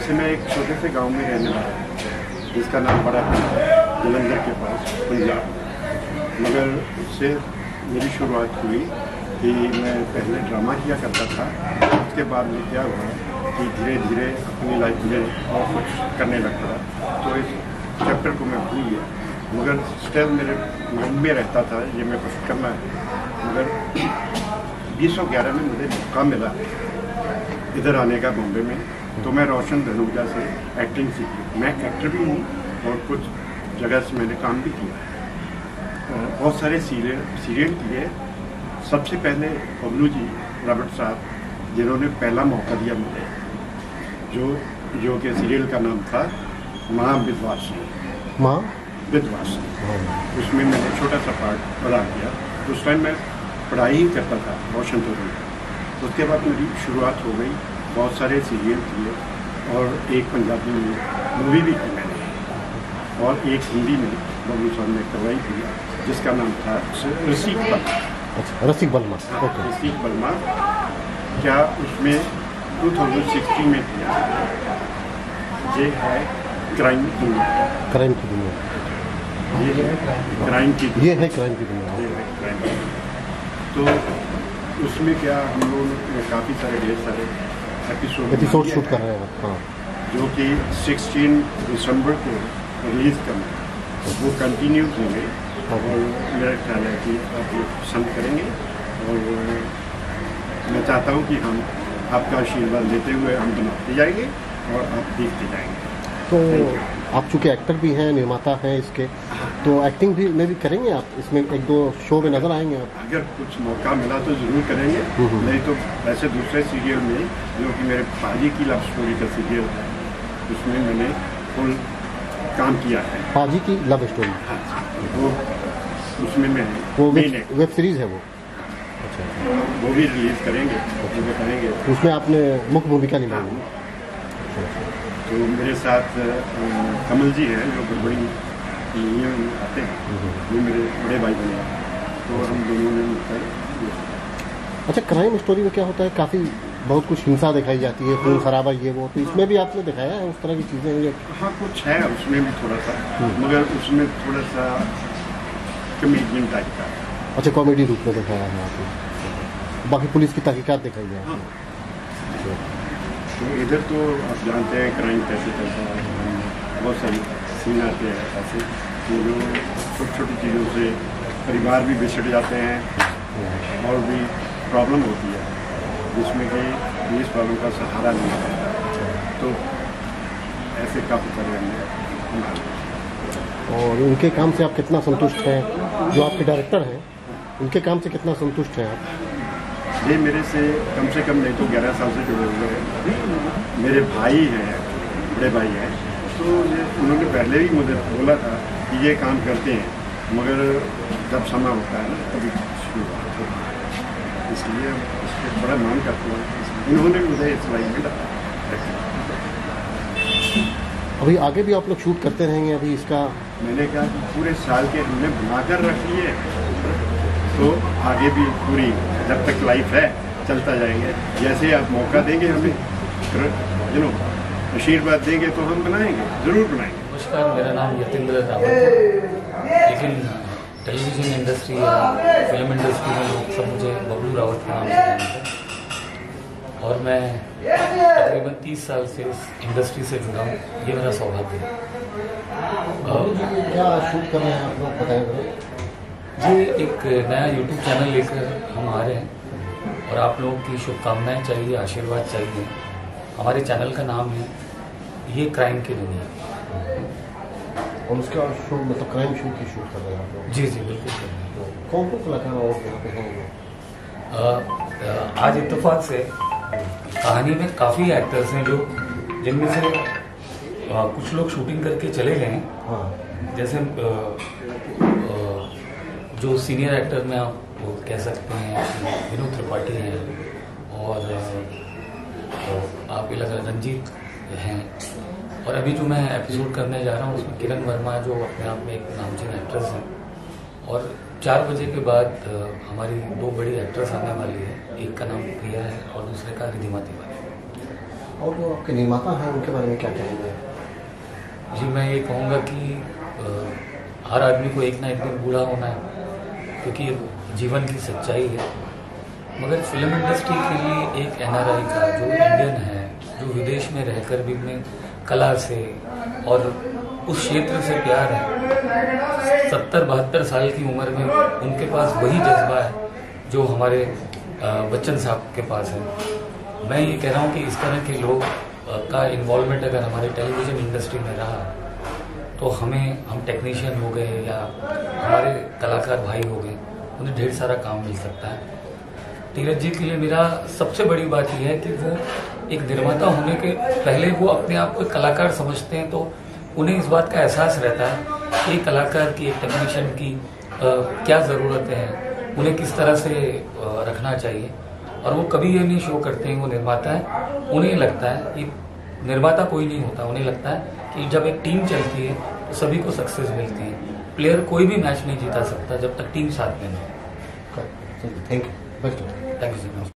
वैसे मैं एक छोटे से गांव में रहने वाला हूँ जिसका नाम बड़ा जलंधर के पास पंजाब। मगर उससे मेरी शुरुआत हुई कि मैं पहले ड्रामा किया करता था। उसके बाद में क्या हुआ कि धीरे धीरे अपनी लाइफ में और कुछ करने लग पड़ा, तो इस चैप्टर को मैं भूल गया। मगर स्टिल मेरे माइंड में रहता था ये मैं कुछ करना है। मगर 2011 में मुझे मौका मिला इधर आने का बॉम्बे में, तो मैं रोशन धनूजा से एक्टिंग सीखी। मैं एक्टर भी हूँ और कुछ जगह से मैंने काम भी किया, बहुत सारे सीरियल किए। सबसे पहले बबलू जी रॉबर्ट साहब जिन्होंने पहला मौका दिया मुझे, जो कि सीरियल का नाम था माँ विधवासिनी। माँ विधवासिनी, उसमें मैंने छोटा सा पार्ट अदा किया। उस टाइम मैं पढ़ाई ही करता था रोशन धनूजा। उसके बाद मेरी शुरुआत हो गई, बहुत सारे सीरियल किए और एक पंजाबी मूवी भी की मैंने, और एक हिंदी में बबलू साहब ने करवाई थी जिसका नाम था रसिक बल्मा। अच्छा, रसिक बल्मा। ओके, रसिक बल्मा क्या उसमें 2016 में किया। ये है क्राइम की दुनिया। क्राइम की दुनिया, ये है क्राइम की दुनिया। ये है क्राइम की दुनिया। ये है क्राइम की दुनिया। तो उसमें क्या हम लोग काफ़ी सारे ढेर सारे एपिसोड शूट कर रहे हैं। हाँ, जो कि 16 दिसंबर को रिलीज़ करना है, वो कंटिन्यू होंगे। और मेरा ख्याल है कि आप लोग पसंद करेंगे, और मैं चाहता हूँ कि हम आपका आशीर्वाद लेते हुए हम बनाते जाएंगे और आप देखते जाएंगे। तो आप चूँकि एक्टर भी हैं, निर्माता हैं इसके, तो एक्टिंग भी में भी करेंगे आप? इसमें एक दो शो में नजर आएंगे आप? अगर कुछ मौका मिला तो ज़रूर करेंगे, नहीं तो वैसे दूसरे सीरियल में जो कि मेरे पाजी की लव स्टोरी का सीरियल है, उसमें मैंने फुल काम किया है। पाजी की लव स्टोरी? हाँ, वो उसमें मैं वो वेब सीरीज़ है वो? अच्छा, वो भी रिलीज़ करेंगे, वो बताएंगे। उसमें आपने मुख्य भूमिका निभाई। तो मेरे साथ कमल जी हैं जो बड़ी आते हैं, वो मेरे बड़े भाई बने, तो हम दोनों ने मिलकर। अच्छा, क्राइम स्टोरी में क्या होता है, काफ़ी बहुत कुछ हिंसा दिखाई जाती है, खून खराबा ये वो, तो इसमें भी आपने दिखाया है उस तरह की चीज़ें? हाँ, कुछ है उसमें भी थोड़ा सा, मगर उसमें थोड़ा सा कॉमेडियन टाइप का। अच्छा, कॉमेडी रूप में दिखाया है आपने, बाकी पुलिस की तहकीकात दिखाई है। हाँ। तो इधर तो आप जानते हैं क्राइम कैसे चलता है, बहुत सारी सीन आते हैं ऐसे कि जो छोटी छोटी चीज़ों से परिवार भी बिछड़ जाते हैं और भी प्रॉब्लम होती है, जिसमें कि पुलिस वालों का सहारा नहीं है। तो ऐसे काफ़ी सारे हमने। और उनके काम से आप कितना संतुष्ट हैं? जो आपके डायरेक्टर हैं उनके काम से कितना संतुष्ट हैं आप? ये मेरे से कम नहीं तो 11 साल से जुड़े हुए हैं। मेरे भाई हैं, बड़े भाई हैं, तो ये उन्होंने पहले ही मुझे बोला था कि ये काम करते हैं, मगर जब समय होता है ना तभी शुरुआत होती है, इसलिए उसके बड़ा मान करते हैं। इन्होंने मुझे इतना मिला। अभी आगे भी आप लोग शूट करते रहेंगे? अभी इसका मैंने कहा कि पूरे साल के हमने बनाकर रख लिए, तो आगे भी पूरी जब तक लाइफ है चलता जाएंगे। जैसे आप मौका देंगे हमें, आशीर्वाद देंगे तो हम बनाएंगे, ज़रूर बनाएंगे। नमस्कार, मेरा नाम यतेंद्र रावत है, लेकिन टेलीविज़न इंडस्ट्री या फिल्म इंडस्ट्री में लोग सब मुझे बबलू रावत के नाम से जानते हैं, और मैं तकरीबन 30 साल से इस इंडस्ट्री से जुड़ा हूँ। ये मेरा सौभाग्य है। क्या शूट कर रहे हैं आप लोग, बताएंगे? जी, एक नया यूट्यूब चैनल लेकर हम आ रहे हैं, और आप लोगों की शुभकामनाएं चाहिए, आशीर्वाद चाहिए। हमारे चैनल का नाम है ये क्राइम की दुनिया। और उसका शूट मतलब क्राइम शूट की शूट कर रहे हैं आप लोग? जी बिल्कुल कर रहे हैं। कौन कौन कलाकार और यहाँ पे हैं? आज इत्तेफाक से कहानी में काफ़ी एक्टर्स हैं जो जिनमें से कुछ लोग शूटिंग करके चले गए हैं। हाँ, जैसे जो सीनियर एक्टर में आप वो कह सकते हैं विनोद त्रिपाठी हैं, और आप ये लगा रंजीत हैं, और अभी जो मैं एपिसोड करने जा रहा हूँ उसमें किरण वर्मा जो अपने आप में एक नामचीन एक्ट्रेस हैं। और 4 बजे के बाद हमारी 2 बड़ी एक्ट्रेस आने वाली है, एक का नाम प्रिया है और दूसरे का रिधिमा तिवारी। और जो आपके निर्माता हैं उनके बारे में क्या कहेंगे? जी, मैं ये कहूँगा कि हर आदमी को एक ना एक दिन बूढ़ा होना है, क्योंकि जीवन की सच्चाई है। मगर फिल्म इंडस्ट्री के लिए एक NRI का जो इंडियन है, जो विदेश में रहकर भी अपने कला से और उस क्षेत्र से प्यार है, 70-72 साल की उम्र में उनके पास वही जज्बा है जो हमारे बच्चन साहब के पास है। मैं ये कह रहा हूँ कि इस तरह के लोग का इन्वॉल्वमेंट अगर हमारे टेलीविज़न इंडस्ट्री में रहा तो हम टेक्नीशियन हो गए या हमारे कलाकार भाई हो गए, उन्हें ढेर सारा काम मिल सकता है। धीरज जी के लिए मेरा सबसे बड़ी बात यह है कि वो एक निर्माता होने के पहले वो अपने आप को कलाकार समझते हैं, तो उन्हें इस बात का एहसास रहता है कि कलाकार की, एक टेक्नीशियन की क्या ज़रूरतें हैं, उन्हें किस तरह से रखना चाहिए। और वो कभी ये नहीं शो करते हैं वो निर्माता है। उन्हें लगता है कि निर्माता कोई नहीं होता, उन्हें लगता है कि जब एक टीम चलती है तो सभी को सक्सेस मिलती है। प्लेयर कोई भी मैच नहीं जीता सकता जब तक टीम साथ में नहीं। Thank you. Thank you sir.